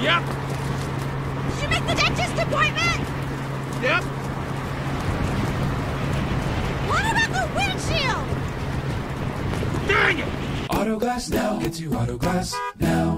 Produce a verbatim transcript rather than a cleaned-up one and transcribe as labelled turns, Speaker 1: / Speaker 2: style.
Speaker 1: Yep.
Speaker 2: Did you make the dentist appointment?
Speaker 1: Yep.
Speaker 2: What about the windshield?
Speaker 1: Dang it!
Speaker 3: Autoglass Now. Get to Autoglass Now.